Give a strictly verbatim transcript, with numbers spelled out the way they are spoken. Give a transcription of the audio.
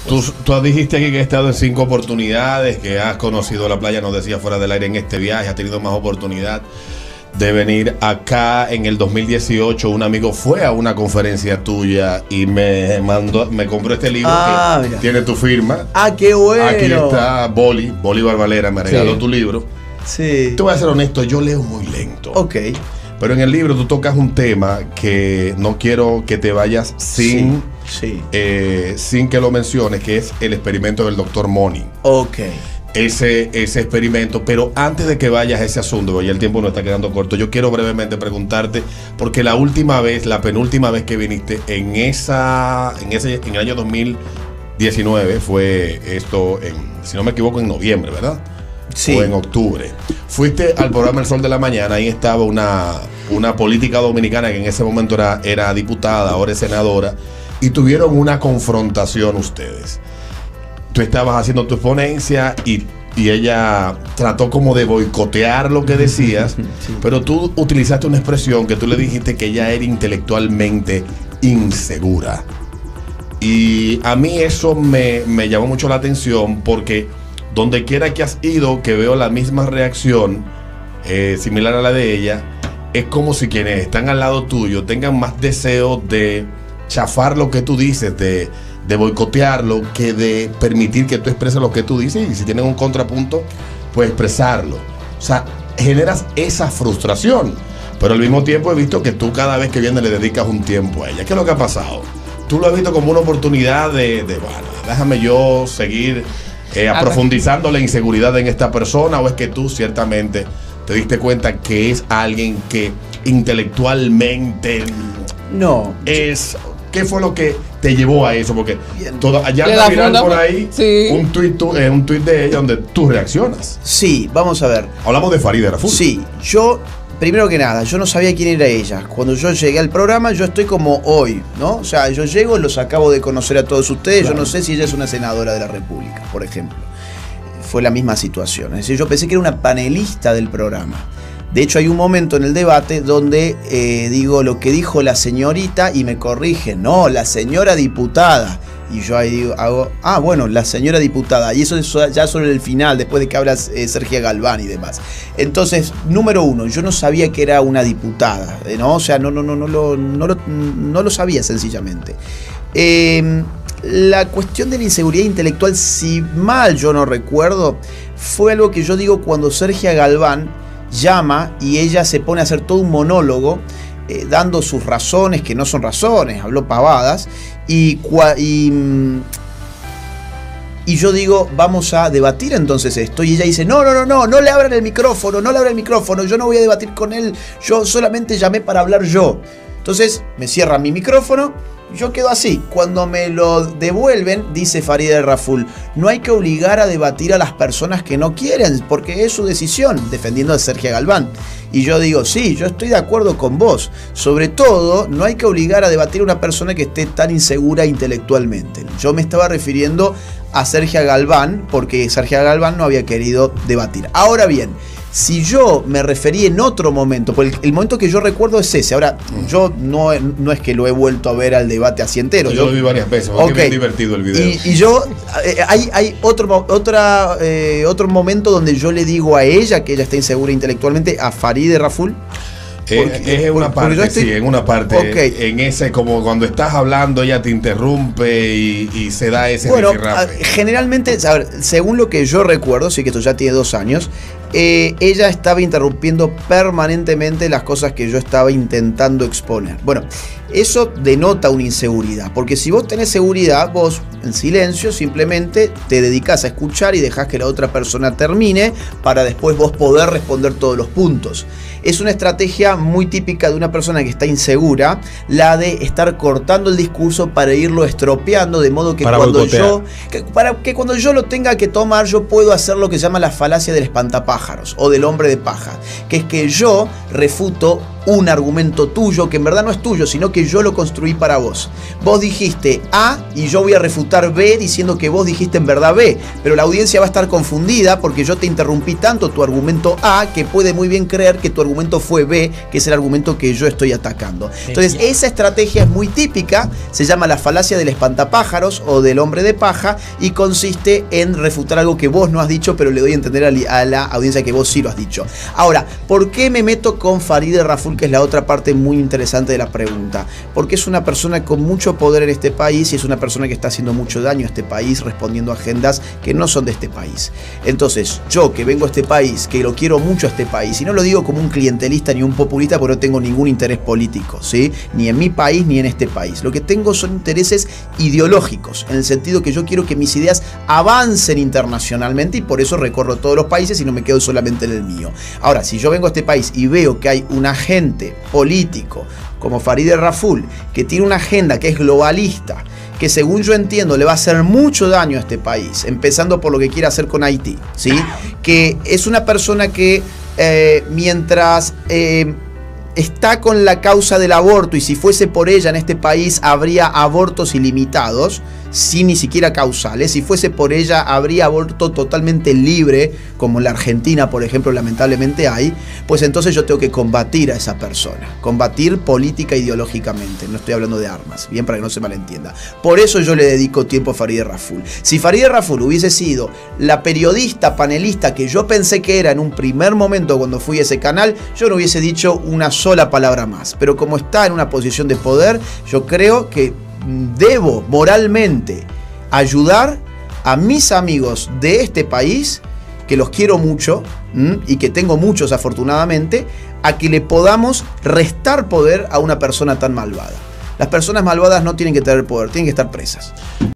Tú, tú dijiste aquí que has estado en cinco oportunidades, que has conocido la playa, nos decía fuera del aire, en este viaje, has tenido más oportunidad de venir acá. En el dos mil dieciocho un amigo fue a una conferencia tuya y me mandó, me compró este libro ah, que mira. tiene tu firma. Ah, qué bueno. Aquí está Boli, Bolívar Valera, me regaló sí. tu libro. Sí. Te voy a ser honesto, yo leo muy lento. Ok. Pero en el libro tú tocas un tema que no quiero que te vayas sin, sí, sí. Eh, sin que lo menciones, que es el experimento del doctor Money. Ok. Ese, ese experimento, pero antes de que vayas a ese asunto, porque ya el tiempo nos está quedando corto, yo quiero brevemente preguntarte, porque la última vez, la penúltima vez que viniste en esa, en ese, en el año dos mil diecinueve, fue esto, en, si no me equivoco, en noviembre, ¿verdad? Sí. O en octubre. Fuiste al programa El Sol de la Mañana, ahí estaba una, una política dominicana que en ese momento era, era diputada, ahora es senadora, y tuvieron una confrontación ustedes. Tú estabas haciendo tu ponencia y, y ella trató como de boicotear lo que decías, sí. pero tú utilizaste una expresión que tú le dijiste que ella era intelectualmente insegura. Y a mí eso me, me llamó mucho la atención porque donde quiera que has ido, que veo la misma reacción, eh, similar a la de ella, es como si quienes están al lado tuyo tengan más deseo de chafar lo que tú dices, de... de boicotearlo, que de permitir que tú expreses lo que tú dices, y si tienes un contrapunto, pues expresarlo. O sea, generas esa frustración, pero al mismo tiempo he visto que tú cada vez que vienes le dedicas un tiempo a ella. ¿Qué es lo que ha pasado? ¿Tú lo has visto como una oportunidad de, de bueno, déjame yo seguir eh, profundizando la inseguridad en esta persona, o es que tú ciertamente te diste cuenta que es alguien que intelectualmente no es... ¿Qué fue lo que te llevó a eso? Porque todo, allá anda viral por ahí sí. un tuit eh, un tuit de ella donde tú reaccionas. Sí, vamos a ver. Hablamos de Faride Raful. Sí, yo, primero que nada, yo no sabía quién era ella. Cuando yo llegué al programa, yo estoy como hoy, ¿no? O sea, yo llego, los acabo de conocer a todos ustedes. Claro. Yo no sé si ella es una senadora de la República, por ejemplo. Fue la misma situación. Es decir, yo pensé que era una panelista del programa. De hecho, hay un momento en el debate donde eh, digo lo que dijo la señorita y me corrige, no, la señora diputada. Y yo ahí digo, hago, ah, bueno, la señora diputada. Y eso es ya sobre el final, después de que hablas eh, Sergio Galván y demás. Entonces, número uno, yo no sabía que era una diputada, ¿no? O sea, no, no, no, no, lo, no, lo, no lo sabía sencillamente. Eh, la cuestión de la inseguridad intelectual, si mal yo no recuerdo, fue algo que yo digo cuando Sergio Galván llama y ella se pone a hacer todo un monólogo eh, dando sus razones, que no son razones, habló pavadas, y, y, y yo digo, vamos a debatir entonces esto, y ella dice, no, no, no, no, no le abran el micrófono, no le abran el micrófono, yo no voy a debatir con él, yo solamente llamé para hablar yo. Entonces me cierra mi micrófono, yo quedo así. Cuando me lo devuelven, dice Faride Raful, no hay que obligar a debatir a las personas que no quieren, porque es su decisión, defendiendo a Sergio Galván. Y yo digo, sí, yo estoy de acuerdo con vos. Sobre todo, no hay que obligar a debatir a una persona que esté tan insegura intelectualmente. Yo me estaba refiriendo a Sergio Galván, porque Sergio Galván no había querido debatir. Ahora bien, si yo me referí en otro momento, porque el, el momento que yo recuerdo es ese. Ahora, yo no, no es que lo he vuelto a ver al debate así entero. Yo, yo lo vi varias veces, porque okay. Es bien divertido el video. Y, y yo, eh, hay, hay otro, otra, eh, otro momento donde yo le digo a ella que ella está insegura intelectualmente, a Faride Raful. Porque, es en una parte, estoy, sí, en una parte. Okay. En ese, como cuando estás hablando, ella te interrumpe y, y se da ese bueno, generalmente, a ver, según lo que yo recuerdo, sí que esto ya tiene dos años, eh, ella estaba interrumpiendo permanentemente las cosas que yo estaba intentando exponer. Bueno, eso denota una inseguridad, porque si vos tenés seguridad, vos en silencio simplemente te dedicás a escuchar y dejás que la otra persona termine para después vos poder responder todos los puntos. Es una estrategia muy típica de una persona que está insegura, la de estar cortando el discurso para irlo estropeando, de modo que para cuando yo que, para que cuando yo lo tenga que tomar, yo puedo hacer lo que se llama la falacia del espantapájaros o del hombre de paja, que es que yo refuto un argumento tuyo que en verdad no es tuyo, sino que yo lo construí para vos. Vos dijiste A y yo voy a refutar B diciendo que vos dijiste en verdad B, pero la audiencia va a estar confundida porque yo te interrumpí tanto tu argumento A que puede muy bien creer que tu argumento fue B, que es el argumento que yo estoy atacando. Entonces esa estrategia es muy típica, se llama la falacia del espantapájaros o del hombre de paja y consiste en refutar algo que vos no has dicho, pero le doy a entender a la audiencia que vos sí lo has dicho. Ahora, ¿por qué me meto con Farideh Raful, que es la otra parte muy interesante de la pregunta? Porque es una persona con mucho poder en este país y es una persona que está haciendo mucho daño a este país respondiendo a agendas que no son de este país. Entonces, yo que vengo a este país, que lo quiero mucho a este país, y no lo digo como un clientelista ni un populista porque no tengo ningún interés político, ¿sí? Ni en mi país ni en este país. Lo que tengo son intereses ideológicos, en el sentido que yo quiero que mis ideas avancen internacionalmente y por eso recorro todos los países y no me quedo solamente en el mío. Ahora, si yo vengo a este país y veo que hay un agente político como Farideh Raful que tiene una agenda que es globalista, que según yo entiendo le va a hacer mucho daño a este país, empezando por lo que quiere hacer con Haití, ¿sí? Que es una persona que eh, mientras eh, está con la causa del aborto y si fuese por ella en este país habría abortos ilimitados, sin ni siquiera causales. Si fuese por ella habría aborto totalmente libre, como en la Argentina, por ejemplo, lamentablemente hay. Pues entonces yo tengo que combatir a esa persona, combatir política ideológicamente. No estoy hablando de armas, bien, para que no se malentienda. Por eso yo le dedico tiempo a Farideh Raful. Si Farideh Raful hubiese sido la periodista panelista que yo pensé que era en un primer momento cuando fui a ese canal, yo no hubiese dicho una sola palabra más. Pero como está en una posición de poder, yo creo que debo moralmente ayudar a mis amigos de este país, que los quiero mucho ¿m? y que tengo muchos afortunadamente, a que le podamos restar poder a una persona tan malvada. Las personas malvadas no tienen que tener poder, tienen que estar presas.